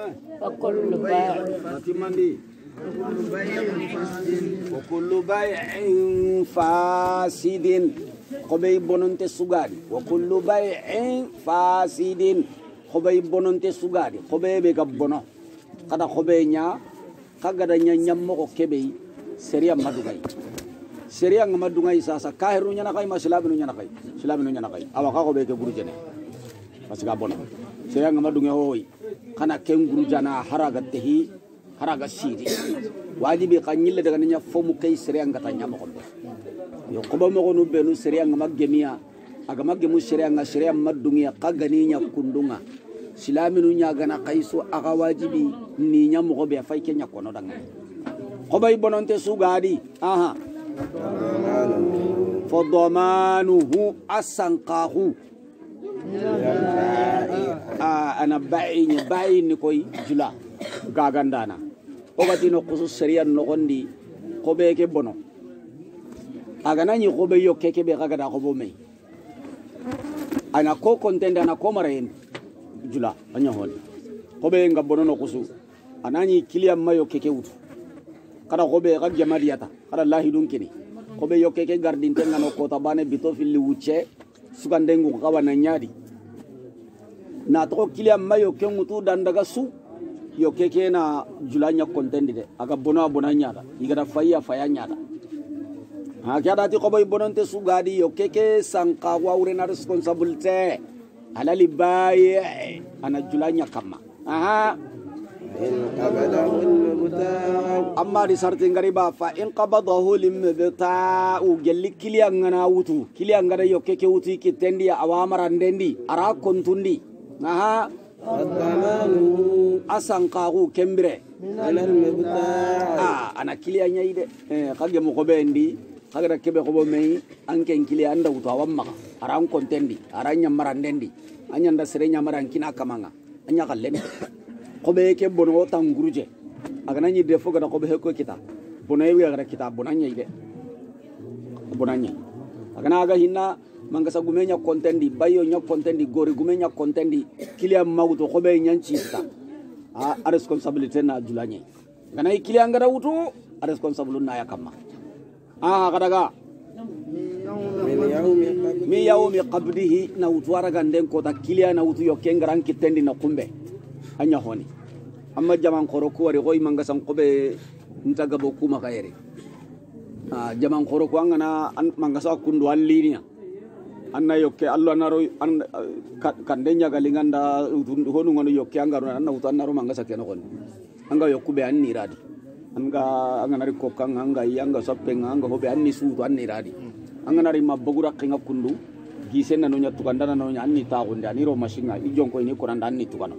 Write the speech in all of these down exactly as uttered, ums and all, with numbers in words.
وكل بيع وكل بيع فاسد خبي بنونت سوغادي وكل بيع فاسد خبي بنونت سوغادي خبي بيغا بونو kada خبي nya kaga da nya nyammo ko kebe seria madugay seria ngamadugay sasa kahiru nya nakay masilabinu nya nakay silabinu nya nakay awaka ko be ke burujene masga bono seria ngamadugay hoy kana ken gurujana haraga tehi haraga sidi wajibi kanyille daga nya fomu kay seria ngata nya mo ko yo ko ba mo ko no benu seria ngamagemiya aga magemu seria nga seria madungiya kagani nya kundunga silaminu nya gana kaiso aga wajibi ni nya mo be fay kenya kono danga ko bay bononte sugadi aha fadamanuhu asanqahu ah ana bayni bayni koy jula gagandana o batino kusu seria no gondi ko be ke bono aga nani ko be yo keke be gaga da ko bo me ana ko kontenda na ko maren jula anya hon ko be nga bono no kusu anani kiliam mayo keke wutu kada ko be ga jamadiyata kada lahi dun kini ko be yo keke gardin tenga no ko tabane bito fili wuche sugande ngu kawana nyadi na to kiliam mayo ke mutu dan daga su yo keke na julanya kontendi de aga bono bono nyada igara faya faya nyada ha kada ti ko be bononte sugadi yo keke sanka wa urena responsibility alali baye ana julanya kama aha amma di sarti ngari ba fa in qabadahu limbta u gelli kiliya ngana wutu kiliya ngada yo keke wutu ki tendi awamara ndendi ara kontundi aha adamanu asanqahu kembire alal mabta ah ana kiliya nyaide eh kage mo ko bendi kaga kebe ko bo mei anke kiliya anda wutu awamma ara kontendi ara nyamara ndendi anyanda sere nyamara kina kamanga anya kallen ko be ke bono tanguruje aga nani defo gada ko be ko kita bono yewi aga kita bonanya ide bonanya aga na aga hinna manga sa gumenya contendi bayo nya contendi gori gumenya contendi kilia mawuto ko be nyanci ta a responsibility na julanye gana kilia ngara wutu a responsibility na yakama a kadaga mi yawmi qabdihi na wutu araga nden ko ta kilia na wutu yo kengaran kitendi na kumbe anya honi amma jaman khoro ko wari goy manga san qobe ntaga boku makayere ah jaman khoro ko ngana manga sa kundu allinia anna yokke allo naro an kande nyaga linganda honu ngono yokke angaro anna utanaro manga sa keno kon anga yokube anni radi anga anga nari ko kan anga yanga soppe anga hobe anni suutu anni radi anga nari mabugura kinga kundu gisena no nyatu kandana no anni ta gonde ani ro mashinga ijonko ni ko randa anni tukano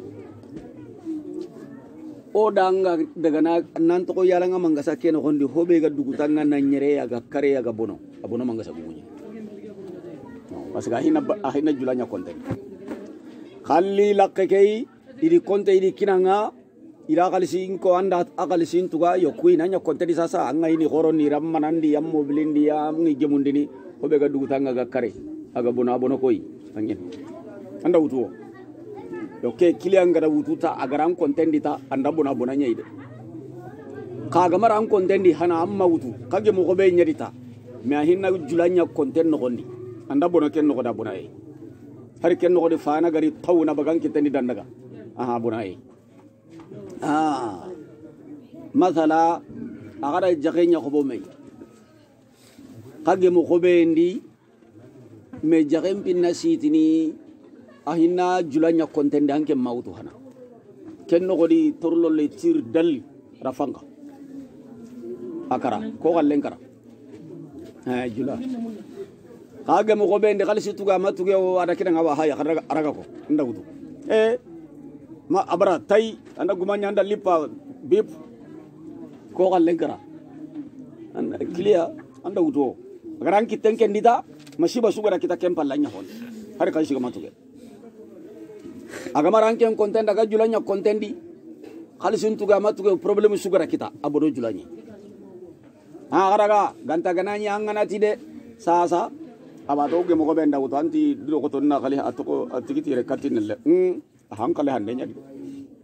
o danga daga na nan to ko yala nga manga sa keno gondi hobe ga dugutanga na nyere ya ga kare ya ga bono abono manga sa gumunye no pasga hina hina julanya konten khalli lakkei iri konte iri kinanga ira kalisin ko anda akalisin tuga yo kuina nya konte di sasa anga ini horon ni rammanandi am mobilindi ya ngi gemundini hobe ga dugutanga ga kare aga bono abono koy angin anda wutuo yoke kiliya ngara wututa agaran kontendi ta anda bona bona nyaide kaga maran kontendi hana amma wutu kage mo gobe nyadita me hinna julanya konten no gondi anda bona ken no goda bona e har ken no gode faana gari tawna bagan kitendi dandaga aha bona e ah masala agara jagenya gobo me kage mo gobe ndi me jagem pinna sitini ahina julanya kontende anke mawtu hana kenno godi torlo le tir dal rafanga akara ko gallen kara ha jula kage mo gobe ndi khalisi tuga matuge o ada kida ngawa haya karaga araga ko nda wutu e ma abara tay anda gumanya anda lipa bip ko gallen kara anda clear anda wutuagaran kitenke ndita mashiba sugara kita kempalanya hon hari khalisi matuge agama ranken konten daga julanya kontendi khalisun tuga matuge problem sugara kita abodo julanya ha garaga ganta gananya angana tide sasa abato ge mo go benda wuto anti dilo ko tonna khali atoko atikiti rekatin le mm hankale hande nya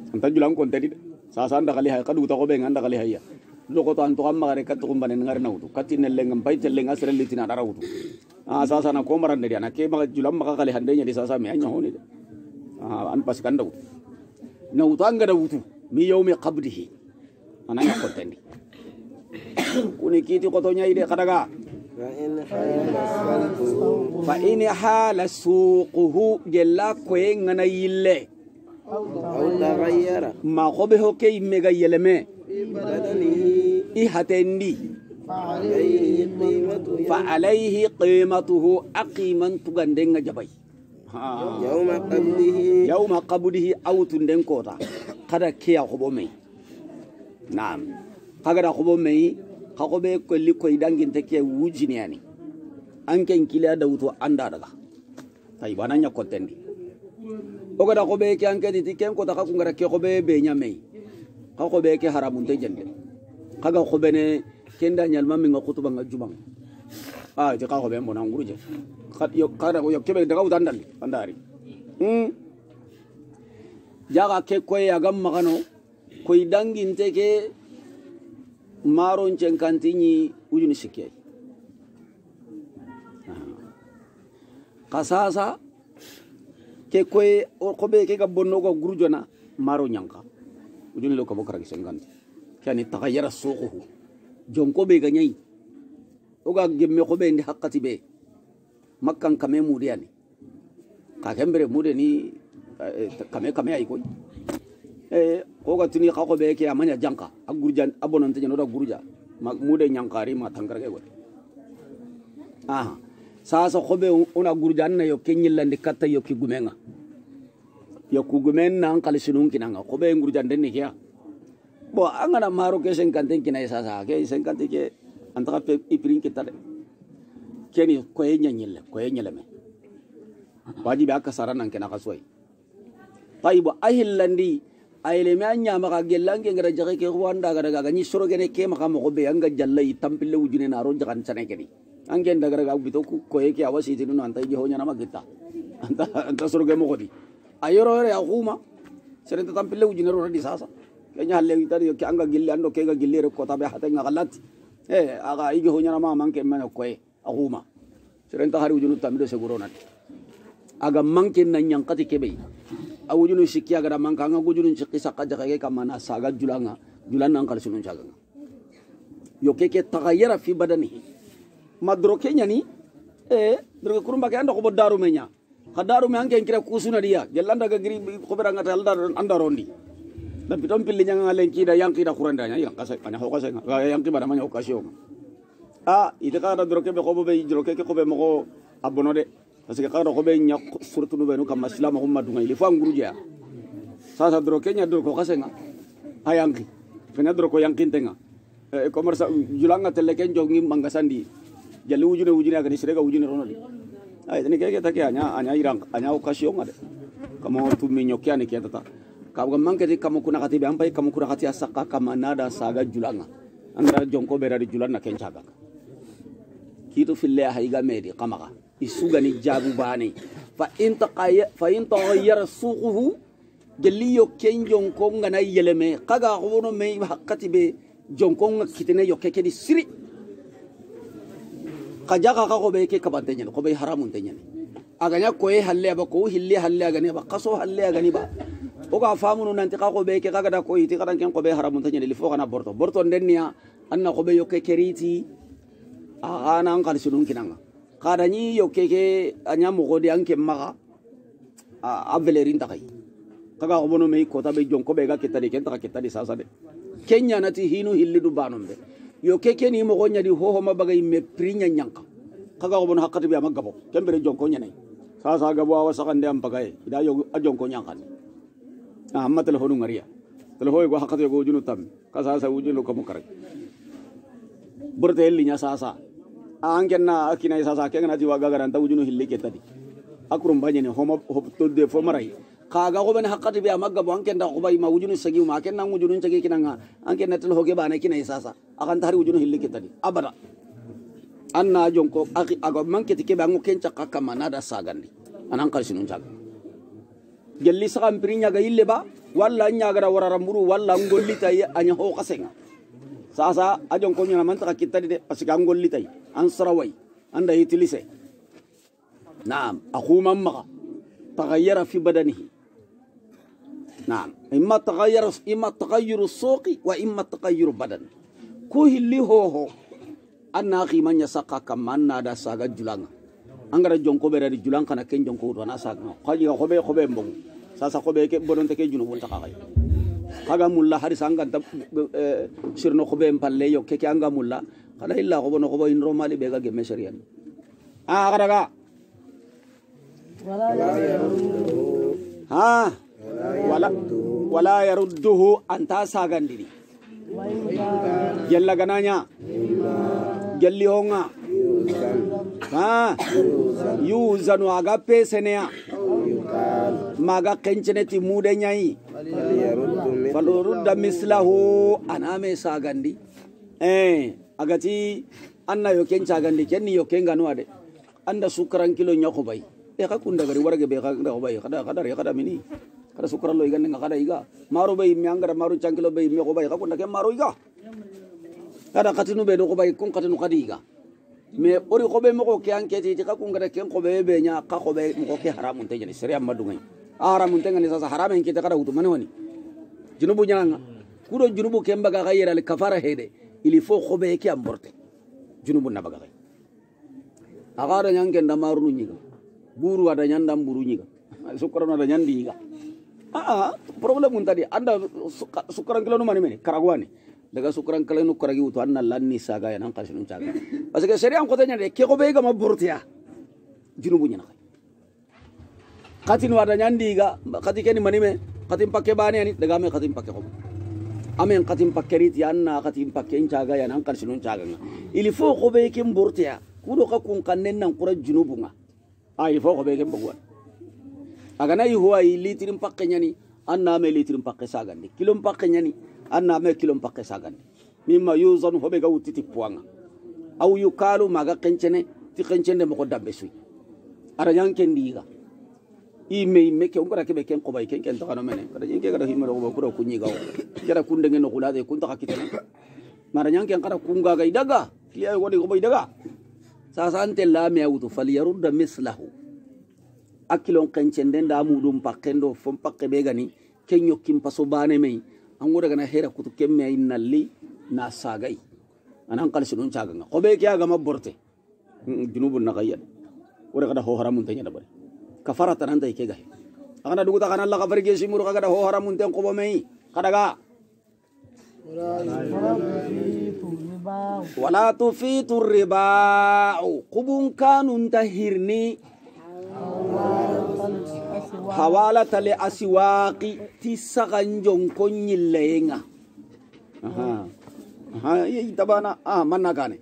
anta julan kontedi sasa anda kali hay kadu ta ko be nganda kali hayya do ko to an to am magare kat ko banen ngar nawdu katin le ngam bay telle ngasre litina darawdu ah sasa na ko maran de ana ke ma julan maka kali hande nya di sasa mi anya honi de ah an pas kan daw nawdu anga dawtu mi yawmi qabdihi ananya kontendi kuni kiti ko to nyai de kadaga fa in hala suquhu jella ko ngana yille أو تغير ما قبه كي ميغا يلمه بدنه إهتندي فعليه قيمته فعليه قيمته أقيما تغندن جبي يوم قبضه يوم قبضه أو تندن كوتا kada kiya خوبو مي نعم kada خوبو مي خوبه كل كوي دangin take wujini yani anken kila da wuto anda daga tai bananya kontendi oga da ko be ke anke di tiken ko ta ka kungara ke ko be be nyame ka ko be ke haramun te jende kaga ko bene kenda nyalma mi nga kutuba nga jubang ah je ka ko be mona nguruje khat yo kada yo ke be daga udandal andari hmm jaga ke ko ya gam magano ko idangin te ke maron cenkantini ujuni sikke kasasa ke koy ko be ke ga bonno ko gurjona maro nyanka ujuni lo ko bokara senganti kani tagayyara suquhu jonko be ga nyai o ga gemme ko be ndi hakkati be makkan kame mudiyani ka kembere mude ni kame kame ay koy eh ko ga tuni ka ko be ke amanya janka agurjan abonon te no da gurja mude nyankari ma tangarage go ah sasa khobe una gurjan na yo kenyillande katta yo ki gumenga yo ku gumen nan kali sunun kinanga khobe gurjan den ne kya bo angana maro ke cinquante kinai sasa ke cinquante ke antaka pe iprin kitade keni ko yenyanyille ko yenyele me wajibi aka sarana kena kasoi taibo ahillandi ayle me anya maka gelange ngara jage ke wanda gara ga ni soro gene ke maka mo be anga jalla itampille wujine na ro jakan sane kedi angen daga ga bito ku ko yake awasi tinu anta je honya na magita anta anta soro ge mo godi ayoro re akuma sere tampille wujine ro di sasa kenya halle itari ke anga gille ando ke ga gille re ko tabe hata nga galati eh aga ige honya na ma manke men ko e akuma sere ta hari wujunu tamido seguro na aga manke na nyankati kebe awujunu sikya gara manka nga gujunu cikisa kaja kage kamana saga julanga julana ngkal sunun jaga yo keke tagayyara fi badanihi madro kenya ni eh droge kurumba ke anda ko bodaru menya khadaru me anke kira kusuna dia gelanda ga giri ko beranga talda anda rondi na bitom pilli nyanga len kida yang kida kuranda nya yang kasa anya ho kasa ga yang kibara manya okasio ah ite ka droge be ko be droge ke ko be mo abono de parce que kada ko be nya surtout no be no kam islam ko madu ngai le fa nguruja sasa droge kenya droge ko kasa nga ayangi fena droge ko yang kintenga e commerce julanga teleken jongi mangasandi jalu wujune wujune aga ni sirega wujune rono di ay tani keke take anya anya irang anya okasio ngade kamo tu minyokia ni kia tata kabu manke di kamo kuna katibe ampai kamo kuna katia saka kama nada saga julanga andra jonko bera di julana kencaga kitu fille haiga medi kamaka isuga ni jabu bani fa inta qaya fa inta ghayyara suquhu geliyo ken jonko ngana yeleme kaga hono me hakatibe jonko ngakitene yokeke di siri kajaga ka ko be ke kabantenya ko be haramun tenya aganya ko e halle ba ko hille halle agani ba qaso halle agani ba o ga famunu nanti ka ko be ke kaga da ko iti kadan ken ko be haramun tenya li fo kana borto borto denniya anna ko be yokke keriti agana an kal sunun kinanga kadani yokke ke anya mo godi anke maga a avelerin takai kaga ko bono me ko tabe jonko be ga ketadi ken ta ketadi sasa de kenya nati hinu hillidu banombe yo keke ni mo gonya di ho ho mabagay me prinya nyanka kaga ko bon hakati bi amagabo kembere jonko nyanay sa sa gabo awa sakande am pagay ida yo ajonko nyankan ah amma telefonu ngariya telefon go hakati go junu tam ka sa sa wujunu ko mukare burte linya sa sa angenna akina sa sa kenna ji waga garanta wujunu hilli ketadi akurum banyene ho mo ho to de fo maray kaga ko ben hakati bi amagabo anken da ko bay ma wujunu sagi ma ken nang wujunu sagi kinanga anken natel hoge bana kinai sasa akan tari wujunu hilli ketadi abada anna jonko aki ago manke tike ba ngo kenca kaka manada sagandi anan kal sinun jaga gelli sakam prinya ga ille ba walla nyagara wararamburu walla ngollita anya ho kasenga sasa ajon ko nyana man ta kitta de parce que ngollita an sarawai anda hitilise naam akhuma maga taghayyara fi badanihi naam imma taghayyara imma taghayyur as-suqi wa imma taghayyur badan ko hilli ho ho anna khimanya saka kamanna da saga julanga angara jonko be radi julang kana ken jonko do na saga khaji ko be ko be mbong sasa ko be ke bononte ke junu won takay kaga mulla hari sanga ta sirno ko be palle yo ke ke anga mulla kada illa ko bono ko bo indro mali be ga ge meserian ah kada ga ha wala wala yarudduhu anta sagandiri jalla gananya jalli honga ha yuzanu aga pesenea maga kenceneti mude nyai falurudda mislahu aname sagandi eh agati anna yo kenca gandi kenni yo kenga no ade anda sukran kilo nyako bay e ka kunda gari warage be ka nda bay kada kada re kada mini kada sukran lo igande ngada iga maro bay mi angara maro chankilo bay mi ko bay ka kunda ke maro iga kada katinu be do ko bay kun katinu kadiga me ori ko be mo ko ke anketi ti ka kunga ken ko be be nya ka ko be mo ko ke haramun te jeni sere amadu ngai haramun te ngani sasa haramen kita kada utu mani wani junubu nyanga kudo junubu kemba ga gayira le kafara hede ili fo ko be ke amborte junubu na baga agara nyange ndamaru nyiga buru ada nyanda buru nyiga sukran ada nyandi ga ah problem mun tadi anda sukran kilo no mani meni karagwani daga sukran kala no karagi utu anna lanni saga ya nan kasinun caga parce que seri an ko tanya de ke ko be ga maburtiya junubu nyana katin wada nyandi ga kati keni mani me katin pakke bani ani daga me katin pakke ko amen katin pakkerit ya anna katin pakke caga ya nan kasinun caga il faut ko be ke mburtiya kudo ka kun kannen nan kura junubu nga ah il faut ko be ke mbugwa aga nay huwa litrin pakke nyani anna me litrin pakke saga ni kilo pakke nyani anna me kilo pakke sagan mimma yuzan hobe ga utiti puanga aw yukalu maga kencene ti kencene mo ko dabbe suy ara yanke ndiga i me me ke ngora ke be ken ko bay ken ken to kanu mene kada yanke kada himaro ko ko kunyi gawo kera kunde ngeno kulade kun ta kitene mara yanke kada kunga ga idaga kiya woni ko bay daga sasa ante la me awtu fal yarudda mislahu akilon kencende nda mudum pakkendo fom pakke be gani kenyo kim paso bane me angura gana hera kutu kemme innalli na sagai anan kal sunun caga ko be kiya gama borte junubun na gayyad wora kada ho haramun tanya da bare kafara tanan tay ke gahe akana dugu ta kana Allah kafar ge simuru kada ho haramun tan ko bo mai kada ga wala tufitu riba kubun kanun tahirni hawala tale asiwaqi tisagan jonkon yillenga aha aha yi tabana ah manna gane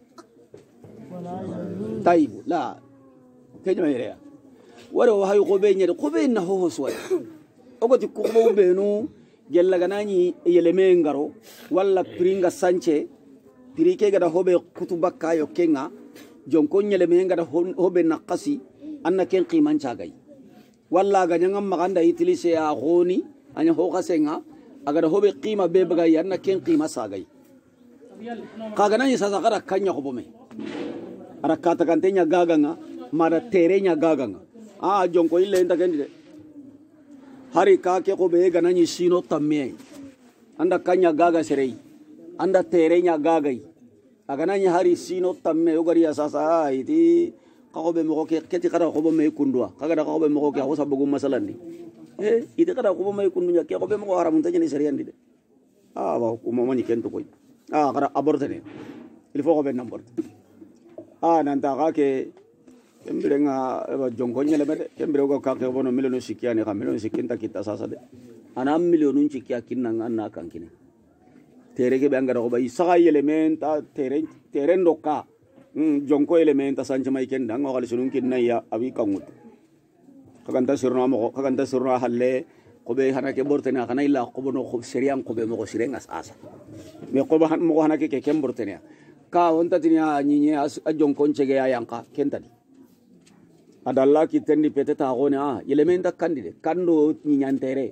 tayib la kejma yere waro hay ko be nyede ko be na ho ho soy ogoti ko bo be no gella ganani yeleme ngaro walla pringa sanche pirike gada hobe kutubakka yo kenga jonkon yeleme ngada hobe nakasi anna ken qiman chagay walla ganyanga maganda itilise ya goni anya hoka senga agada hobe qima be baga yanna ken qima sagay kaga nani sasa kada kanya hobome ara kata kantenya gaganga mara terenya gaganga ah jonko ile enta kendide hari ka ke ko be ganani sino tamme anda kanya gaga serei anda terenya gagai aganani hari sino tamme ogari sasa iti ko be mo ke keti kada ko be kundwa kaga da ko be mo ke ko sabugo masalan ni eh ite kada ko be kundunya ke ko be mo haramun tanya ni serian di ah ba ko mo mani kento koy ah kada aborte ne il faut ko be number ah nanta ka ke kembere nga ba jongo nyele mede kembere ko ka ke bono milionu sikiani ka milionu sikinta kita sasa de ana milionu sikia kinna ngana kan kine tere ke be ngara ko ba isa elementa tere tere ndoka jonko elementa sanche mai ken dang ngal sunun kin na ya abi kangut kaganta sirno mo kaganta sirno halle ko be hana ke bortena kana illa ko bono ko serian ko be mo ko sirenga asa me ko ba mo hana ke ke kem bortena ka wonta tinya nyinye as jonko chege ya yanka kentadi adalla ki tendi pete ta gone a elementa kandide kando nyantere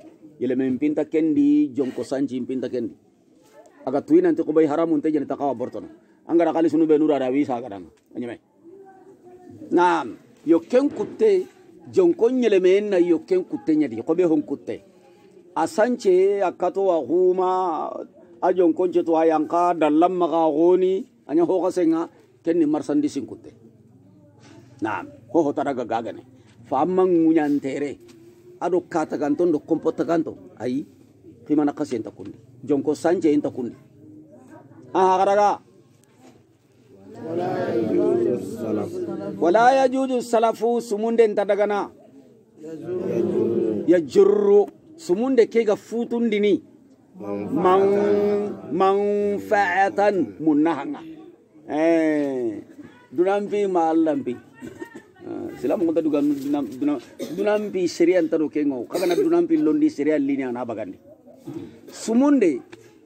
yele men pinta kendi jonko sanji pinta kendi aga tuina nte ko bay haramun te jeni takawa bortono angara kali sunu be nura da wi sa gadanga anyame nam yo ken kutte jonko nyele men na yo ken kutte nyadi ko be hon kutte asanche akato wa huma a jonko je to ayanka dallam maga goni anya ho kasenga kenni marsandi sin kutte nam ho ho taraga gagane famang munyantere ado kata ganton do kompota ganto ai kimana kasenta kundi jonko sanje enta kundi ah karaga wala yajuju salafu sumunde ntadagana ya jurru sumunde kega futundini man manfaatan munahanga eh dunampi malampi sila mo duga dunam dunam dunampi serian taro kengo kagana dunampi londi serial linya na bagandi sumunde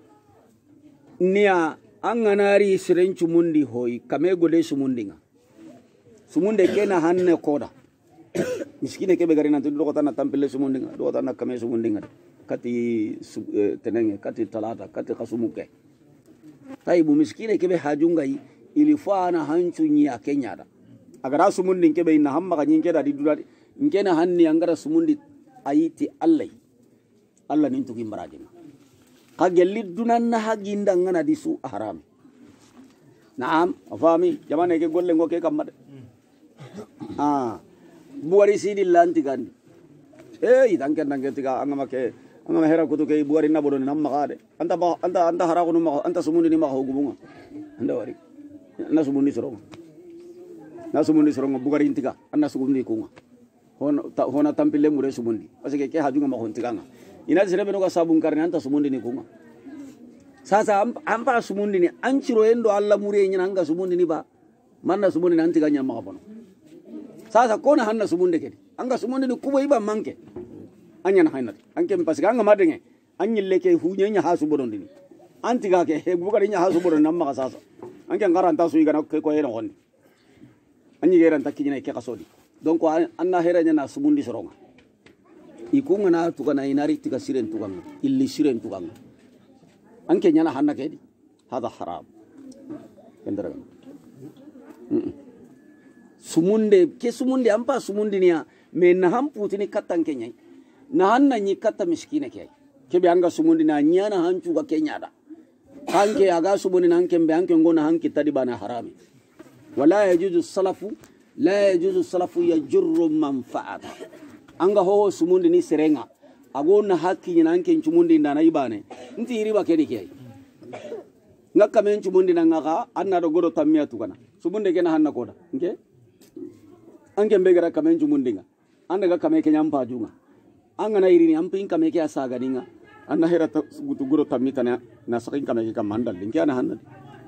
niya anganari siren chumundi hoy kame gode sumundinga sumunde kena hanne koda miskine kebe garina to do tana tampile sumundinga do tana kame sumundinga kati tenenge kati talata kati kasumuke taibu miskine kebe hajungai ilifana hanchu nya kenyada agara sumundi kebe ina hamma kanyin keda di duladi nkena hanni angara sumundi ayiti allai alla nintu kimbarajina kagelli dunanna haginda ngana disu haram naam afami jamane ke golle ngoke kamade ah buari sidi lanti gandi eh idanke nange tiga angama ke angama hera kutu ke buari na bodoni namma kade anta anta anta hara kunu ma anta sumundi ni ma hogubunga anda wari na sumundi soronga na sumundi soronga bugari intiga anna sumundi kunga hona hona tampile mure sumundi pasike ke hajunga ma hontiganga ina sirebe no ka sabun karne anta sumundi ni kunga sasa ampa sumundi ni anchiro endo alla mure nyina anga sumundi ni ba manna sumundi ni antiga nyama kapono sasa kona hanna sumundi kedi anga sumundi ni kubo iba manke anya na hainati anke mpasika anga madenge anyille ke hunyenya hasu bodondi ni antiga ke he bugari nya hasu bodondi namma ka sasa anke ngara anta suiga na ke ko yeno honni anyi geran takkinya ke kasodi donc anna hera nya na sumundi soronga ikunga na tukana inari tika siren tukanga illi siren tukanga anke nyana hanna kedi hada haram kendara sumunde ke sumunde ampa sumundi niya me na hamputini kattan kenyai na hanna nyi katta miskine ke ke be anga sumundi na nyana hanchu ga kenyada kanke aga sumundi nan kembe anke ngona hanki tadi bana harami wala yajuzu salafu la yajuzu salafu yajurru manfaata anga ho sumundi ni serenga agona haki nyina anke chumundi ndana ibane nti iriba kedi ke ngaka men chumundi nanga anna do godo tammiya tukana sumunde kena hanna koda nke anke mbegara kamen chumundi nga anda ga kame kenya mpa junga anga na irini ampin kame ke asaga ninga anna hera gutu godo tammita na na sakin kame ke kamandal linki ana hanna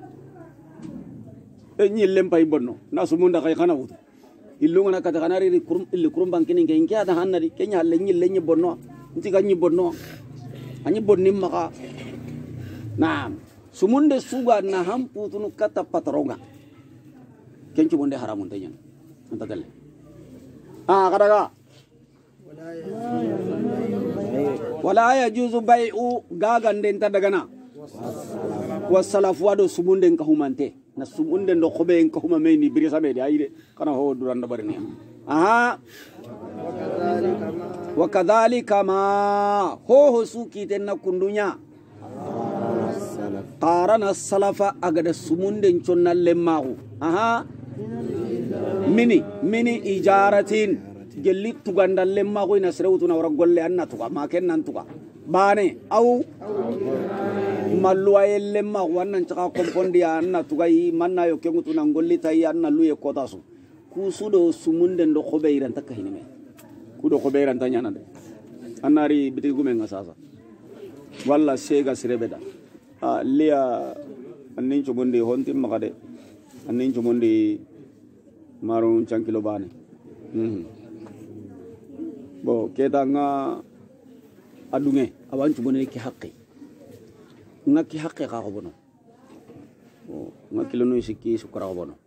e nyille mpa ibonno na sumunda kay kana wutu illunga na kata kanari kurum illi kurum bankini ke inki ada hanna di kenya le nyille nyi bonno nti ganyi bonno anyi bonni maka naam sumunde suga na hampu tunu kata patronga kencu bonde haramun tanya anta tele ah kadaga wala yajuzu bai'u gagan den tadagana wasalafu wado sumunde kahumante na sumunde ndo khobe kahuma meni birisa medi ayide kana ho duranda barni aha wakadhalika ma ho ho suki tenna kundunya qarana salafa agada sumunde chonna lemmahu aha mini mini ijaratin gelli tuganda lemmahu ina srewtuna wara golle anna tuga ma kennan tuga bane aw malluwa lemma wannan taka kompondi anna tuga yi manna yo kengutuna ngolli tayi anna luye kotasu kusudo sumunde ndo khobeiran takahine kudo khobeiran tanyana de anari bitigume ngasasa walla sega sirebeda ah lia annin chumundi honti magade annin chumundi marun chankilo bane mhm bo kedanga adunge awan chumundi ki haqqi ngaki haqqi ka ko bono o ngakilo no sikki sukara ko bono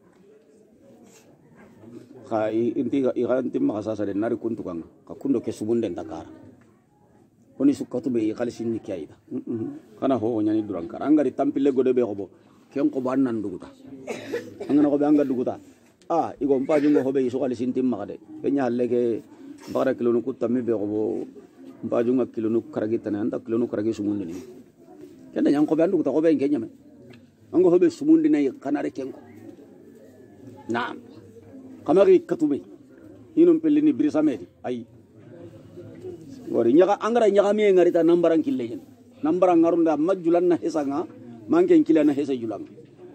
kai inti ga iranti makasasa de nari kuntu kanga ka kundo ke subunde ntakara oni sukkatu be khalisin ni kayda kana ho nyani duran kar angari tampile gode be ko bo ken ko ban nan duguta angana ko be anga duguta ah igo mpaji ngo hobe so khalisin tim magade be nyalle ke bara kilo nu kutammi be ko bo mpaji ngo kilo nu karagi tan anda kilo nu karagi sumundi ni ken nyang ko be anduguta ko be kenya me ango hobe sumundi nay kanare ken ko naam kamari katube hinum pelini brisamedi ay wari nyaga angara nyaga mi ngarita nambaran killejen nambaran ngarunda majulan na hesanga manken kilana hesa julang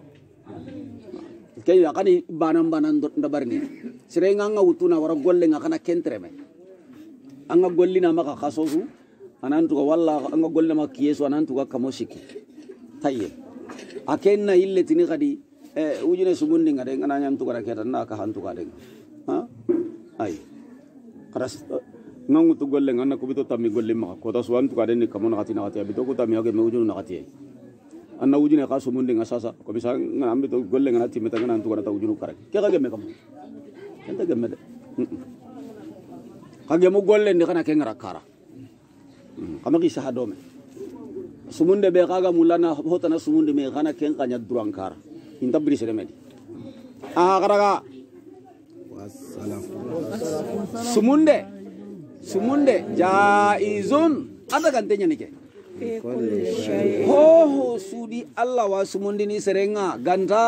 kay akani banam banan ndabarni sirenga nga utuna wara golle nga kana kentreme anga gollina maka khasosu anantu ko walla anga golle ma kiyesu anantu ka kamosiki tayye akenna ille tini kadi e ujune sumundi ngade ngana nyantu kara keta na ka hantu ka den ha ay karas nangu tu golle ngana ko bito tammi golle ma ko ta suwan tu ka den kamon ngati na ngati bito ko tammi age me ujunu na ngati anna ujune ka sumundi ngasasa ko bisa ngana ambito golle ngana timeta ngana antu kara ta ujunu kara ke kage me kam kenta gemme de kage mu golle ndi kana ke ngara kara kama ki sahadome sumunde be kaga mulana hotana sumunde me kana ken kanya durang kara inta beri seremedi ah karaga wassalam sumunde sumunde jaizun ada gantenya nike ho ho sudi Allah wa sumundi ni serenga ganta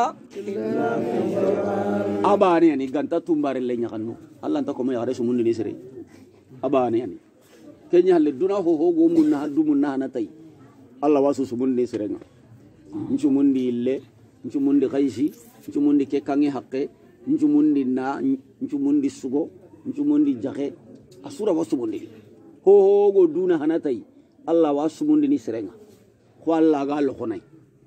abane ni ganta tumbare lenya kanu Allah anta ko me yare sumundi ni sere abane ni kenya halle duna ho ho go munna hadu munna natai Allah wa sumundi ni serenga nsumundi ille nsumundi khaisi nsumundi ke kangi hakke nsumundi na nsumundi sugo nsumundi jaxe asura wa sumundi ho ho go duna hanatai Allah wa sumundi ni serenga ko Allah ga lo khonay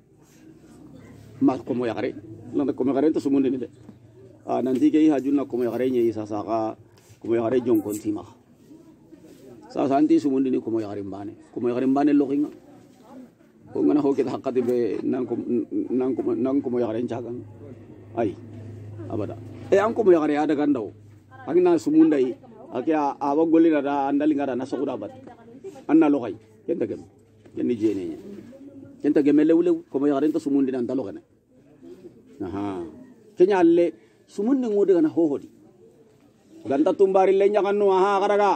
ma ko mo yare la ko mo yare to sumundi ni de ah nanti ke hajuna ko mo yare ni sa sa ka ko mo yare jon kon tima sa sa anti sumundi ni ko mo yare mbane ko mo yare mbane lo kinga ko ngana ho kita hakati be nan ko nan ko nan ko mo yare njagan ay abada e an ko mo yare ada gandaw agina sumundai akya awa golina da andali ngara na sokuda bat anna lo kay kenta gem yenni jene kenta gem lewlew ko mo yare to sumundi nan dalo kana aha kenya alle sumundi ngode kana ho hodi ganta tumbari le nyaganno aha karaga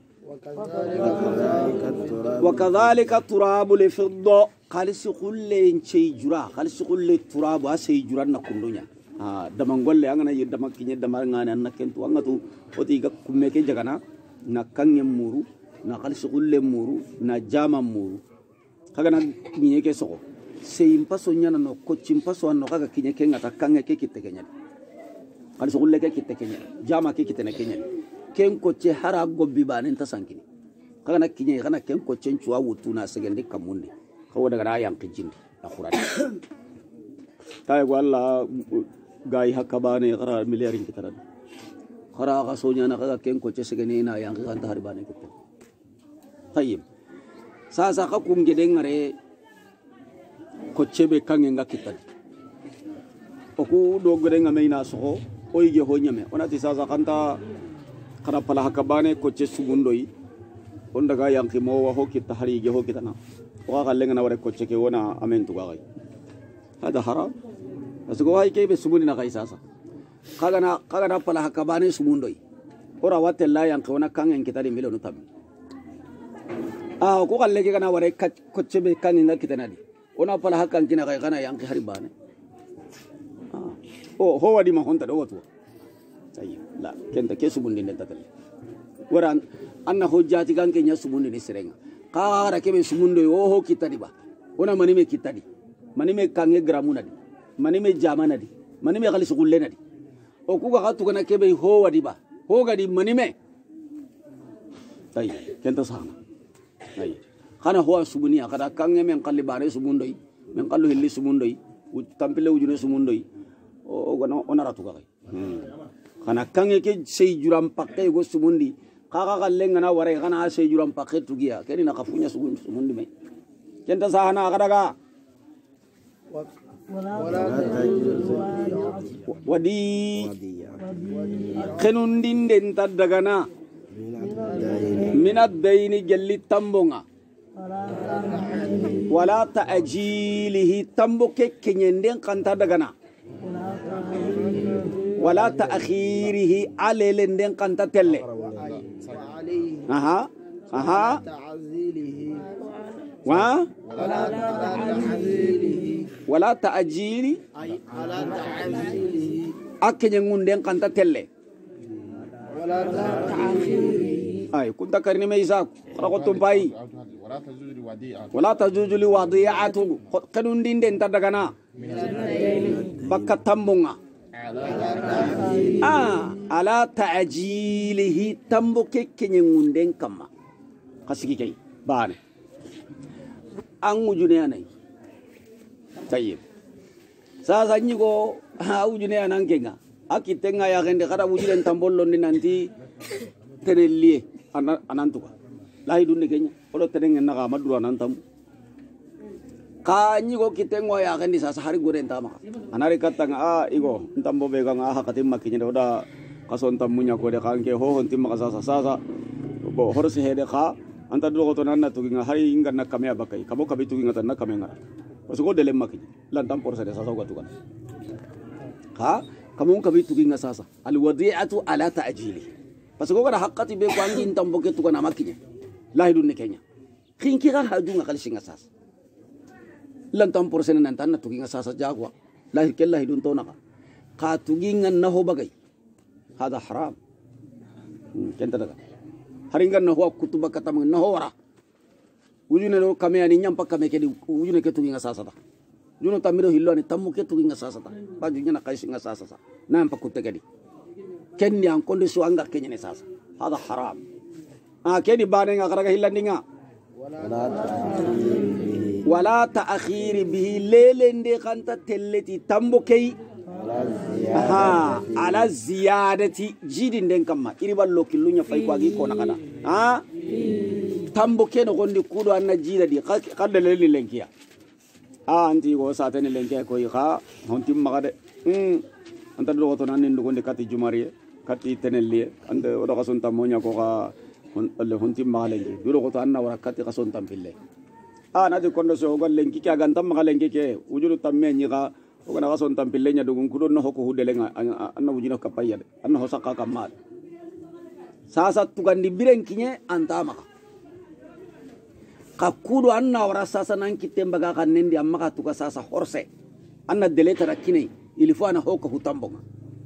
وكذلك التراب لفضة خالص كل شيء جرا خالص كل تراب أشيء جرا نكندونيا ah damangol le angana yidda makkinya damanga na nakentu angatu oti ga kummeke jagana na kangem muru na khalisu kulle muru na jama muru kaga na nyeke soko sey paso nyana no ko chimpaso anno kaga kinyeke ngata kange ke kitekenya khalisu kulle ke kitekenya jama ke kitene kenya ken ko che hara gobbi banen ta sankini kaga na kinye kana ken ko cenchuwa wutuna segendi kamundi kawo daga na yang kijindi akhurani tay walla gai hakabane qara miliyarin kitaran qara ga sonya na kaga ken ko che segeni na yang kan ta harbane kitte tayyib sa sa ka kum gede ngare ko chebe kange ngakitadi oku do gede ngame na so o yige ho nyame onati sa sa kanta qara pala hakabane ko che sugundoi on daga yang ki mo wa ho kitta hari ge ho kitana wa gallenga na ware ko che ke wona amen tu gai hada haram asgo hay ke be sumuni na kaisasa kaga na kaga na pala hakabane sumundoi ora wate la yang ko na kangen kitadi milonu tam ah ko galle ke kana ware ko che be kangen na kitana di ona pala hakan kina kai kana yang ki haribane ah oh ho wadi ma honta do watu ayi la kenta ke sumundi ne tatale waran anna hojjati ganke nya sumundi ni serenga kara ke be sumundo o ho kitadi ba ona mani me kitadi mani me kange gramuna di mani me jamana di mani me khali sugulle na di o ku ga tu kana ke be ho wadi ba ho ga di mani me tay kenta sana ay kana ho sumuni akada kange men kalli bare sumundoi men kallu hilli sumundoi tampile ujune sumundoi o gona onara tu ga kana kange ke sey juram pakke go sumundi kaga gallenga na ware kana sey juram pakke tugiya keni na kafunya sumundi sumundi me kenta sana akadaga wadi kenundin den tadagana من الدين جل تمبونا ولا تأجيله تمبوك كنيندين كنتا دغنا ولا تأخيره على لندين كنتا تلي أها أها و ولا تأجيله أكن يندين كنتا تلي أي كنت كرني ميزاك رقتم باي ولا تجوز لي وضيعته كنون دين دين تدغنا بكا تمبونا آه على تعجيله تمبوك كنون دين كما قسكي كي باني أنو جنياني طيب ساسا نيكو أو جنيانا نكينا أكي تنغا يا غندي خدا وجودن تامبولون دي نانتي تنليه أنا أنانتوكا لا يدون كينيا ولا تنين نغا مدرو أنانتام كاني كو كتنغا يا غندي ساسا هاري غورين تاما أنا ركعت آه إيغو نتامبو بيغا آه كتيم ما كينيا ودا كاسون تامونيا كودي كانكي هو هنتيم ما كاسا ساسا بو هرسي هيدا كا أنت دلو كتونا نتوكينا هاري إنغا نكاميا بكاي كابو كابي توكينا تنا كاميا بس كو دلهم ما كينيا لان تام بورسا ساسا وكتوكا كا kamu kabi tuki nga sasa alwadi'atu ala ta'jili parce que wala haqqati be ko angi ntamboke tuka na makinya la hidun ne kenya kinki ga haju nga kalsi nga sasa lan tam porsen nan tan tuki nga sasa jagwa la hikella hidun to na ka tuki nga na ho bagay hada haram kenta daga haringa na ho kutuba katam na ho wara wujune no kame ani nyampa kame ke wujune ke tuki nga sasa ta juno tamiro hillo ani tammu ke tuki nga sasa ta ba junya na kaisi nga sasa sa na mpa kutegadi kenni an konde so anga kenya ne sasa hada haram ah keni bane nga karaga hillandinga wala ta'khir bihi lelende kanta telleti tambo kay aha ala ziyadati jidin den kamma iri ballo killunya fay ko agi ko nakada ha tambo ke no gondi kudo anna jidadi kadde leli lenkiya ah anti go satene lenkiya ko yi kha hontim magade hmm anta do to nan ndo gonde kati jumariye kati tenelliye ande odo kason tamonya ko ga alle hontim malengi do ko to anna wara kati kason tampille ah na de kondo so go lenki ka gantam malengi ke ujulu tamme nyi ga o kana kason tampille nya dugun kudo no ko hudelenga anna wujino kapaya anna ho sakka kamal sasa tugandi biren kinye antama ka kudo anna wara sasa nan kitemba ga kanendi amma ka tuka sasa horse anna deleta rakine ilifo ana hoko hutambonga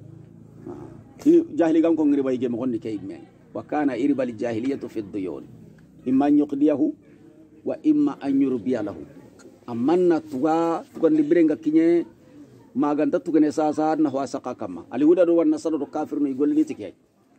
jahili gam ko ngiri bay gem gonni kay men wa kana iribal jahiliyatu fi duyun imma yuqdiyahu wa imma an yurbiya lahu amanna tuga tuga librenga kinye maganta tuga ne sasa na ho saka kama ali huda do wan nasaro kafir no golli tikay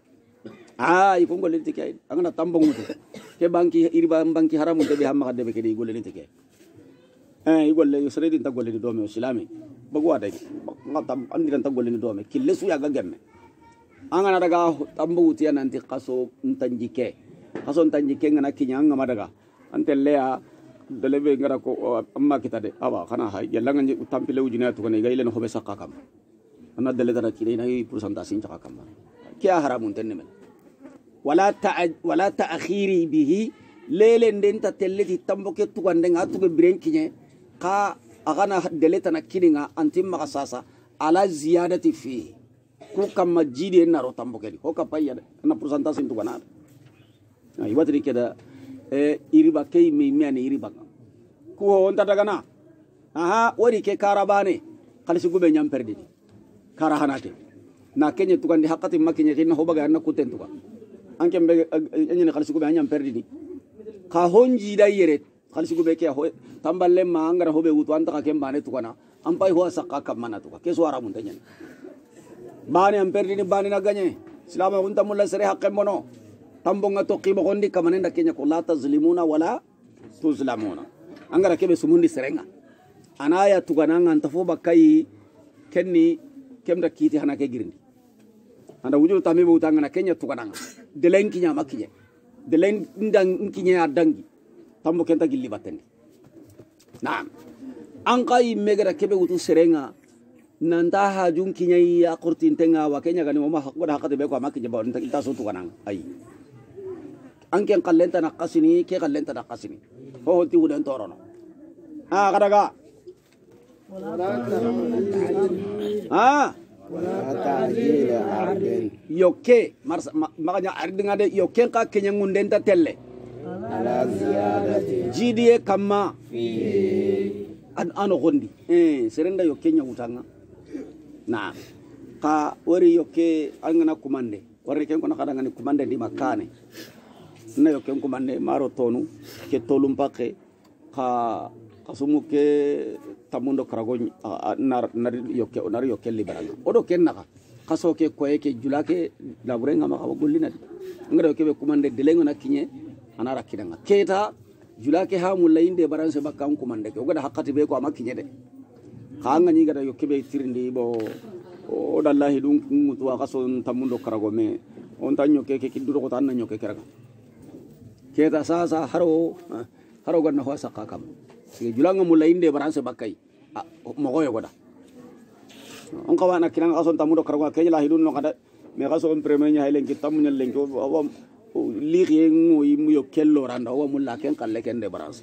ah ifo golli tikay angana tambongu ke banki iriba banki haramu de be hamma de be ke golli tikay eh igolle yusredi ta golli do me islami bagu ada ngatam andiran ta golli do me kille su ya gagemme angana daga tambu tiya nanti kaso ntanjike kaso ntanjike ngana kinyanga madaga antelle ya delebe ngara ko amma kita de aba kana ha yalla ngani tampile ujina to ne gaile no hobe sakka kam anna dele dara kire na pourcentage chaka kam kiya haramun tenne men wala ta wala ta'khiri bihi lele ndenta telleti tamboke to gande nga to biren kinye ka agana dele tana kininga antimma sasa ala ziyadati fi ku kamma jidi en naro tamboke di hoka payya na pourcentage to gana ay watri keda e iriba kay mi miani iriba ku on ta daga na aha wori ke karabane kalisi gube nyam perdi kara hanate na kenye tukandi hakati makinye kinna hobaga na kuten tuka anke mbe enye kalisi gube nyam perdi ni ka honji da yere kalisi gube ke ho tamballe ma angara hobe utu anta ka kembane tukana ampai ho sakka kamana tuka ke suara mun tanya bani am perdi ni bani na ganye silama unta mulla sare hakke mono tambonga to qimo gondi kamane nda kenya ko la tazlimuna wala tuzlamuna angara kebe sumundi serenga anaya tugananga antafo bakai kenni kemda kiti hana ke girindi anda wujulu tamibe utanga na kenya tugananga delen kinya makiye delen ndang kinya adangi tambo kenta gilli batendi naam ankai megara kebe utu serenga nanda hajun kinya ya qurtin tenga wa kenya gani mama wada hakati be ko makiye ba nta ita so tugananga ai anke kallenta nakasini ke kallenta nakasini ho hoti wudan torono ah kadaga ah ولا تعجيل عرض yoke marsa maganya ardinga de yoke ka kenya ngundenta telle على زيادة jidie kama فيه an ano gondi eh serenda yoke nya utanga na ka wari yoke angana kumande wari ken kono kadanga ni kumande di makane na yoke kumande maro tonu ke tolum pake ka kasumu ke tamundo karago nar nar yoke nar yoke liberanga odo ken naka kaso ke koye ke julake laburenga maka gollina ngara yoke be kumande delengo na kinye anara kidanga keta julake ha mulainde baranse bakka kumande ke ogoda hakati be ko amakinye de kanga ni gada yoke be tirindi bo o dallahi dum mutu kaso tamundo karago me on tanyo ke ke kiduro ko tanna nyoke keraga keta sasa haro haro ganna ho sakka kam sige julanga mulainde baranse bakkai mogo yogoda on kawana kinanga kaso tamundo karago ke la hidun no kada me kaso on premenya helen ki tamunya lenko awam liye ngoy mu yo kello randa wa mulla ken kalle ken de baranse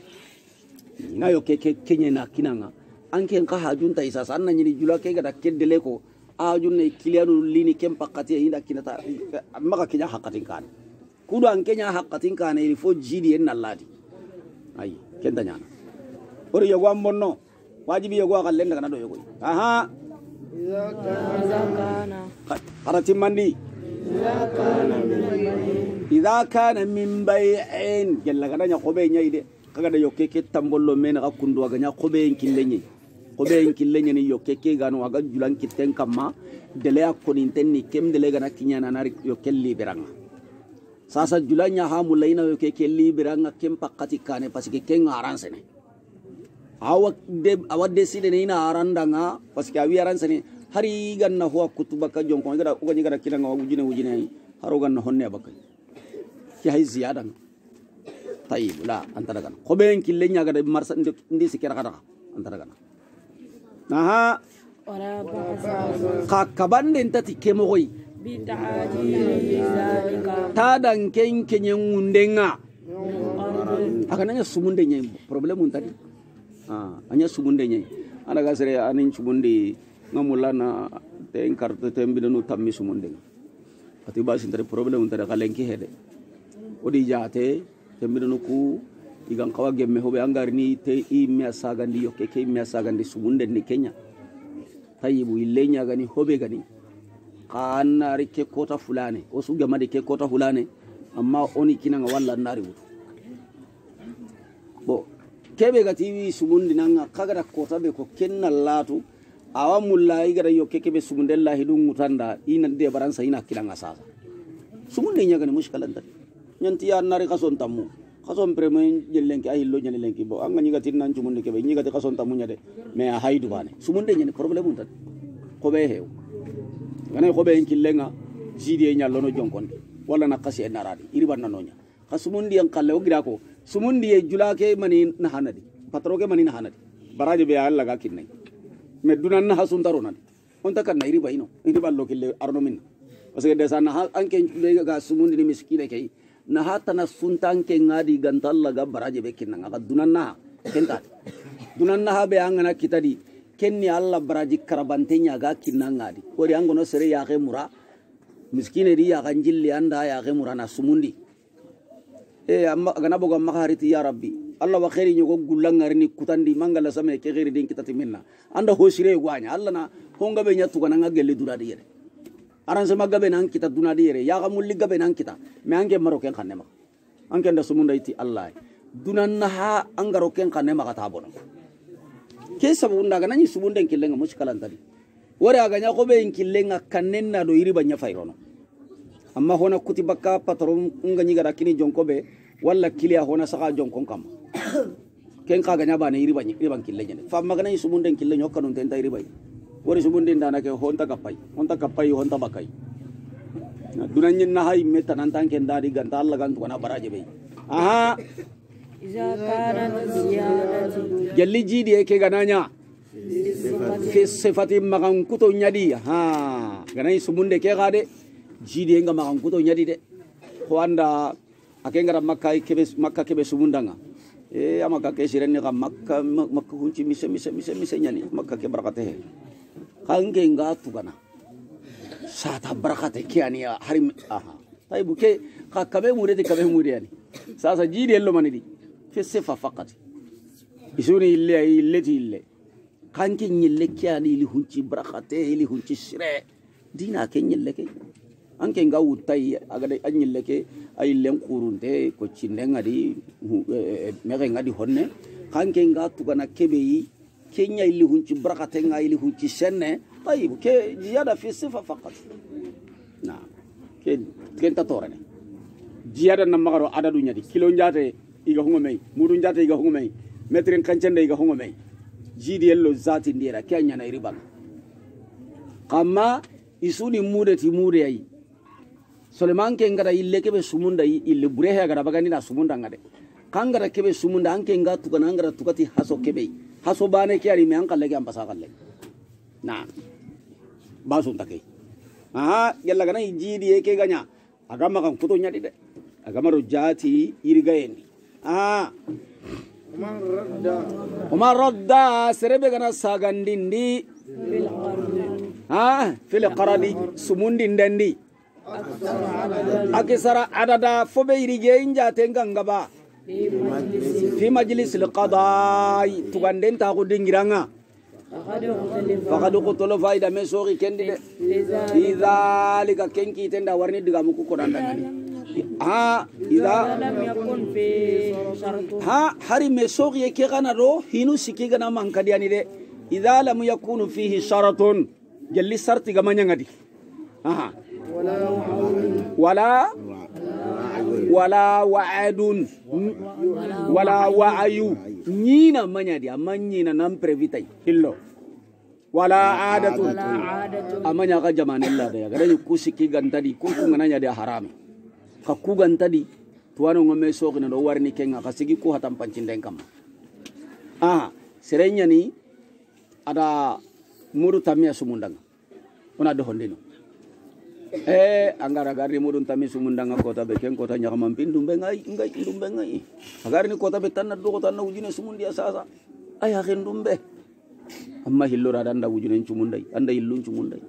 ina yo ke ke kenye na kinanga anke ka hajunta isa sanna nyini julake gada kedele ko ajunne kilianu lini kem pakati inda kinata maka kenya hakatin kan kudu an kenya hakatin kan il fo jidi en nalladi ay kenda nyana ori yogo ammonno wajibi yogo kalle daga do yogo aha إذا كان qarati mandi إذا كان idha kana min bay'in gella gada nya qobe nyayde kaga da yoke ke tambollo men ga kundu ga nya qobe en killenye qobe en killenye ni yoke ke ganu aga julan kitten kamma dele akonin tenni kem dele gana kinya na nari yoke liberanga sasa julanya ha mulaina yoke ke liberanga kem pakati kane pasike ken aranse ne awa de awa deside ne ina arandanga pasike awi aranse ne hari ganna ho kutuba ka jonko gada ko gada kilanga wujine wujine haro ganna honne bakai ki hay ziyada tayyib la antara kan ko ben ki lenya ga marsa ndi sikira kada antara kan aha ولا بأس ka kabande ntati kemoy بتعجيل ذلك tadan ken kenyen undenga الأرض akana nya sumunde nya problem untadi ah anya sumunde nya ana ga sere anin sumunde ngamulana te enkarte tembi no tammi sumunde ati ba sin tare problem untadi kalenki hede odi jate tembino ku igan kawa gemme hobe angari ni te i me sagandi yoke ke me sagandi sumunde ni Kenya tayibu illenya gani hobe gani kana rike kota fulane o su gama de ke kota fulane amma oni kinanga walla nari wutu bo kebe ga tv sumunde nanga kaga da kota be ko kenna latu awa mullahi gara yoke kebe sumunde lahi dum mutanda ina de baransa ina kinanga sasa sumunde nya gani mushkalan tadi nyanti ya nari kason tamu kason premen jelenki ahillo nyane lenki bo anga nyiga tinnan cumunde kebe nyiga te kason tamu nyade me a haydu bane sumunde nyane problem unta ko be hew ngane ko be en killenga jidi e nyallo no jonkon wala na kasi en naradi iri banna nonya kasumundi en kalle o gira ko sumundi e julake mani na hanadi patroke mani na hanadi baraje be alla ga kinne me dunan na hasun tarona on ta kan na iri bayino iri ballo kille arno min parce que desa na anke ga sumundi ni miskine kay na hata na suntan ke ngadi gantalla ga baraje be kinna ga dunanna kenta dunanna ha be angana kitadi kenni alla baraji karabantenya ga kinna ngadi ori angono sere ya ke mura miskine ri ya ganjilli anda ya ke mura na sumundi e amma gana boga makariti ya rabbi alla wa khairi nyogo gullangari ni kutandi mangala same ke khairi din kitati minna anda ho sire gwanya alla na honga be nyatu kana ngagelle duradi yere aranse magabe nan kita dunadi yere ya gamulli gabe nan kita me ange maroken kanne ma ange nda sumunda iti allah dunan ha angaro ken kanne ma kata bono ke sabu ndaga nani sumunde killenga mushkalan tadi wore aga nya ko be killenga kanne na do iri banya fayrono amma hona kuti bakka patron ngani gara kini jonko be walla kiliya hona saka jonkon kam ken kaga nya bana iri banya iri ban killenga fa magana sumunde killenga kanon tenta iri bay wori sumunde ndana ke honta kapai honta kapai honta bakai dunanya na hay meta nantan ken dari ganta Allah gantu kana baraje be aha إذا كانت زيادة jalli jidi e ke gananya fi sifati magan kuto nyadi ha ganai sumunde ke gade jidi nga magan kuto nyadi de ko anda akengara makka kebe makka kebe sumundanga e amaka ke sirenne ka makka makka hunci mise mise mise mise nyani makka ke barakate kange ngatu kana sata barakate kiani harim aha taibu ke ka kabe murede kabe murede yani sasa jidi ello manidi fi sifa faqat isuni ille illeti ille kanke nyille kiani li hunci barakate li hunci sire dina ke nyille ke anke nga wutai agada anyille ke ay len kurunte ko cindenga di mege ngadi honne kanke nga tugana kebeyi kenya ili hunci barakate nga ili hunci senne tayib ke ziyada fi sifa faqat na ke kenta torane ziyada na magaro adadu nyadi kilo njate iga hungo mei mudu njate iga hungo mei metrin kancende iga hungo mei jidi ello zati ndira kenya na iriban kama isuni mude ti mude ay Soleman ke ngara ille kebe sumunda ille burehe gara bagani na sumunda ngade kangara kebe sumunda anke ngatu kana ngara tukati haso kebe haso bane ke ari me ankalle ke ampasa kalle na basun take aha yalla gana jidi eke ganya agama kan kuto nyadi de agama ro jati irigayendi aha man radda umar radda serebe gana sagandindi fil qardi ha fil qaradi sumundi ndandi akisara adada fobe irige inja tenga ngaba fi majlis alqada'i tuganden ta ko dingiranga faqad qutulu faida mesori kendi de idhalika kenki tenda warni diga muku ko dandangani ha idha lam yakun fi shartu ha hari mesori ke kana do hinu sikiga na mankadiani de idha lam yakunu fihi sharatun jalli sarti gamanya ngadi aha wala wala wa'adun wala wa'ayu nyina manyadi amanyina nam previtai hillo wala adatu amanya ka jamanella da gare kusiki gantadi ko ngana nya da harami ka ku gantadi tuwano ngome sokina do warni kenga ka sigi ko hatam pancinden kam ah serenya ni ada muru tamia sumundanga ona do hondino eh angara gari mudun tami sumundanga kota beken kota nyakama pindu bengai ngai ndumbe ngai agari ni kota betanna do kota na ujine sumundi asasa ay akhen ndumbe amma hillora danda ujine chumundai anda illun chumundai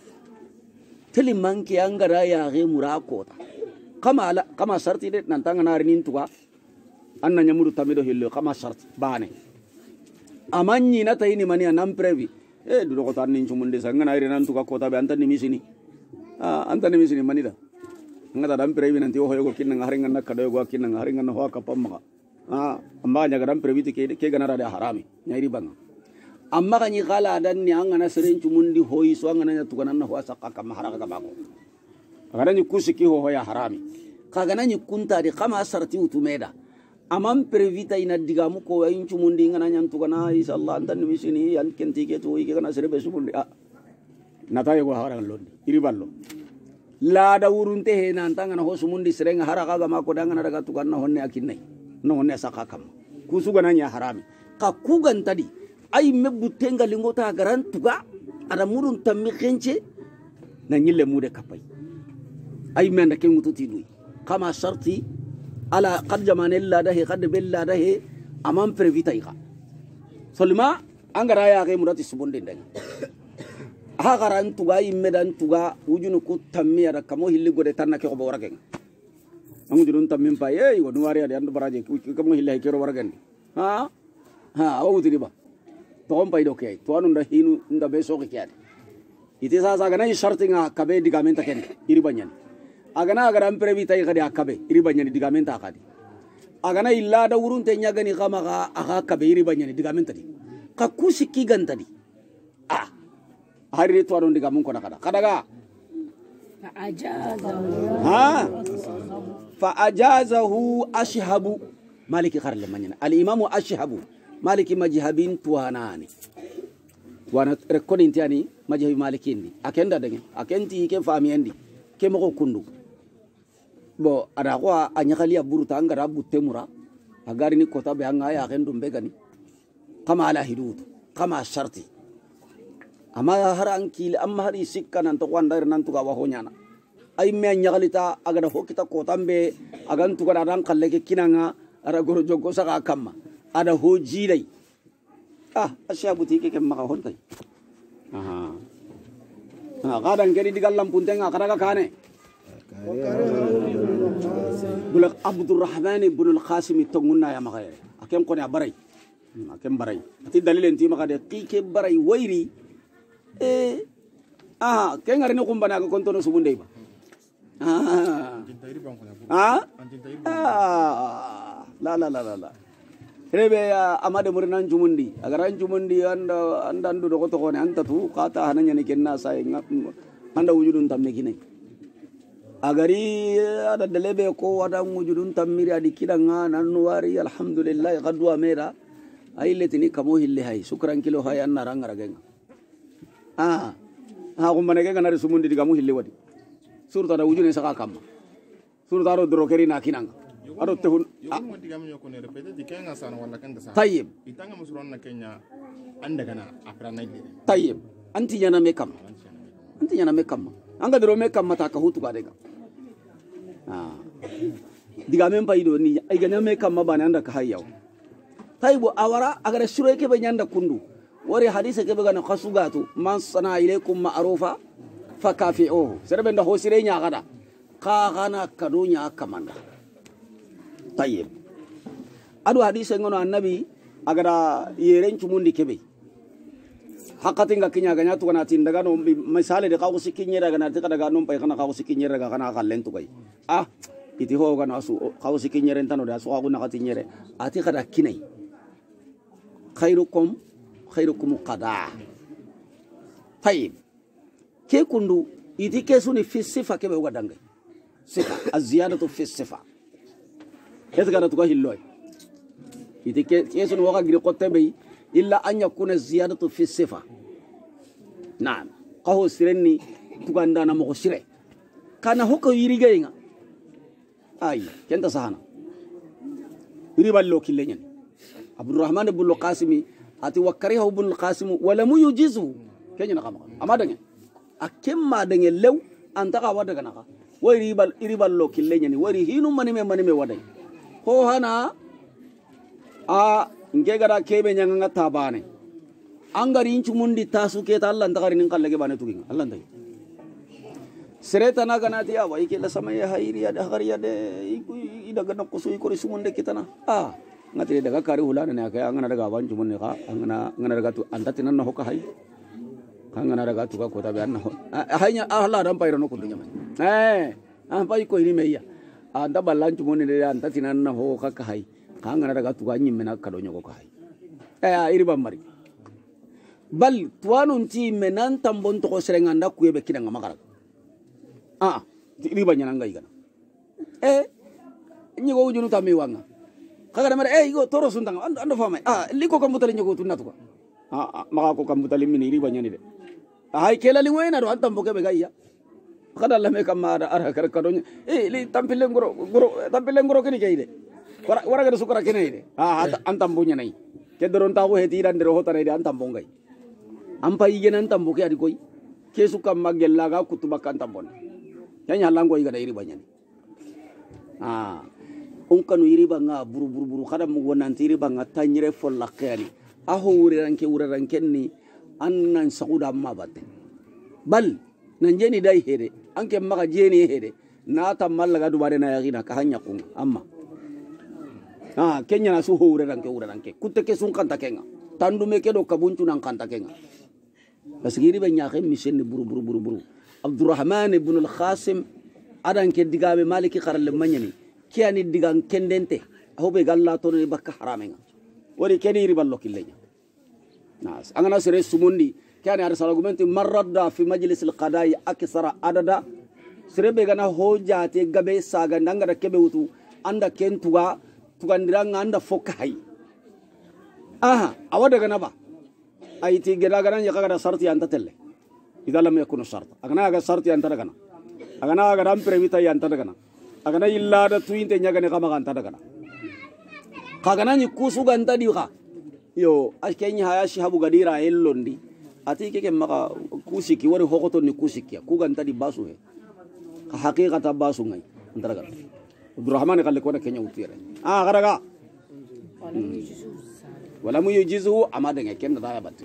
teli manki angara ya ge murakota kama ala kama sarti de nantanga narinin tuwa anna nyamudu tamido hillo kama sarti bane amanyi na tayini mani anam previ eh do kota nin chumundi sangana ire nan tuka kota be antani misini ah antani misini manida ngada dam previ nanti ho yogo kinna haringa na kado yogo kinna haringa na ho kapamma ah amma nya gadam previ ke ke ganara da harami nyairi banga amma kanyi kala dan ni angana seren cumundi hoi so angana nya tukana na ho sakka kam haraka ka bako agara ni kusiki ho ho ya harami kagana ni kunta di kama sarti utumeda amam previ ta ina digamu ko wayin cumundi ngana nya tukana insyaallah antani misini yan kenti ke to ike kana serebe sumundi ah nata yogo harangan londi iri ballo la da urunte he nan tangana ho sumundi serenga haraka ga mako dangana daga tukanna honne akinai no honne saka kam kusuga nanya harami ka kugan tadi ay mebbutenga lingota garan tuga ada murun tammi kenche na nyille mude kapai ay menda ke ngututi dui kama sharti ala qad jamanella dahi qad bella dahi amam previtaika solima angara ya ke murati subundi ndeng hagaran tuga immedan tuga wujunu ku tammi ada kamo hilli gode tanna ke ko waragen angu jurun tammi pa ye go nuwari ada andu baraje ku kamo hilli ke ro waragen ha ha awu tidiba to on pay do ke to anu nda hinu nda be so ke ade iti sa sa gana shartinga kabe digamenta ken iri banyan agana agaran previ tay kadi akabe iri banyan digamenta akadi agana illa da urun te nyagani kama ga aka kabe iri banyan digamenta di ka kusiki gantadi ah hari itu orang digamun kona kada kadaga fa ajazahu ha fa ajazahu ashhabu maliki kharle manyana al imamu ashhabu maliki majhabin tuanani wana rekodin tiani majhabi malikindi akenda denge akenti ke fami endi ke moko kundu bo ada ko anyakali aburuta ngara butemura agari ni kota be anga ya kendu mbegani kama ala hidud kama sharti ama haran kile amma hari sikka nan to wandar nan to gawa honyana ay me nyagalita agada hokita ko tambe agan tukana ran kalle ke kinanga ara goro jogo saka kamma ada ho jidai ah asya butike ke maka hon kai aha ah kadang gedi digal lampuntenga kadaga kane bulak Abdurrahman ibn al-Qasim tonguna ya maka akem ko ne barai akem barai ati dalil enti maka de qike barai wairi eh ah ke ngari no kumbana ko kontono subunde ba ah ah la la la la la rebe ya amade murnan jumundi agaran jumundi anda anda andu do ko ne anta tu kata hananya ne kenna sai anda wujudun tamme kinai agari ada delebe ko ada wujudun tammiri adi kidanga nanwari alhamdulillah qadwa mera ailetini kamo hille hay sukran kilo hay anna rangara genga ah ha ko manege ganare sumundi digamu hille wadi surta da wujune saka kamma surta ro dro keri na kinanga aro te hun yogo digamu yoko ne repete dikenga sana wala kanda sa tayyib itanga musuron na Kenya anda kana afra naide tayyib anti yana me kam anti yana me kam anga dro me kam mata ka hutu ga dega ah digamen paido ni ay ganya me kam mabane anda ka hayyaw tayyibu awara agara shiro ke be nyanda kundu wari hadise ke be gana khasugatu man sana ilaykum ma'rufa fakafi'uhu serbe nda hosire nya gada ka gana kadunya kamanda tayyib adu hadise ngono annabi agara yeren cumundi kebe hakati nga kinya ganya tu kana tin daga no misale de kawo sikinye daga na tika daga no pai kana kawo sikinye daga kana kallen tu kai ah iti ho kana asu kawo sikinye ren tano da su aku na katinyere ati kada kinai khairukum khairukum qada tayyib ke kundu iti ke suni fi sifa ke be wadangai sifa aziyadatu fi sifa ezgara tu hilloy iti ke ke suni waka giri qotte be illa an yakuna ziyadatu fi sifa na'am qaho sirenni tuganda na mo sire kana hoko yiriga inga ay kenta sahana yiri ballo killenyen Abdurrahman ibn al-Qasim ati wakariha ibn al-Qasim wala mu yujizu kenya kama amadanya akemma dange lew antaka wada kana wari bal iri ballo killenyen wari hinu manime manime wadai ho hana a nge gara kebe nyanga tabane angari inchu mundi tasu ke ta Allah ndagari nin kallage bane tuginga Allah ndai sereta na gana dia wa ikela samaya hairi ada hariya de ida gana kusu ikori sumunde kitana ah ngati daga kari hulana ne akaya ngana daga banju munne ka ngana ngana daga tu andati nan ho ka hay ngana daga tu ka ko ta be anna ho haynya Allah dan payro no kundunya man eh ah pai ko ini meya anda ballanju munne de andati nan ho ka ka hay ngana daga tu ka nyimme na kadonyo ko ka hay eh iri bamari bal tuanun ti menan tambon to ko serenganda ku yebe kidanga makara ah iri banyana ngai kana eh nyigo wujunu tammi wanga kaga mara eh igo toro sundang ando ando fama ah liko kambutali nyogo tunna to ah maka ko kambutali min iri banyani de ay kela li wena do antam boke be gayya kada la me kamara ara kar kadonya eh li tampile ngoro ngoro tampile ngoro kini kayde wara wara ga sukara kene ide ah antam bunya nai ke doron ta ko heti ran de hota ide antam bongai ampa igen antam boke adi koy ke suka magella ga kutuba kan tambon nyanya lango iga da iri banyani ah onkanu iri banga buru buru buru kada mu wonanti iri banga tanyire folla kani aho wure ranke wure ranke ni annan sauda amma batte bal nan jeni dai hede anke maka jeni hede na ta mallaga dubare na yagina ka hanya kun amma ah kenya na su ho wure ranke wure ranke kutte ke sun kan takenga tandu me ke do kabuntu nan kan takenga basgiri banya khem misen buru buru buru buru Abdurrahman ibn al-Qasim adan ke digabe maliki kharalle manyani kiani digan kendente hobe galla to ne bakka haramenga wori keni riballo killenya nas angana sere sumundi kiani ar argumenti marradda fi majlis al-qada'i aksara adada sere be gana hojate gabe saga ndanga da kebe wutu anda kentuga tugandiranga anda fokai aha awada gana ba aiti geda gana ya kaga sarti anta telle idala me yakunu shart agana ga sarti anta gana agana ga ram previta anta gana agana illa da tuinte nyaga ne kama kanta daga kagana ni kusu ganta di ka yo askenya haya shi habu gadira ellondi ati keke maka kusiki wari hokoto ni kusiki ku ganta di basu he حقيقة باسو ngay ndaraga Abdurrahman kalle ko na Kenya utire ah garaga wala mu yujizu amade ngay ken da ya batte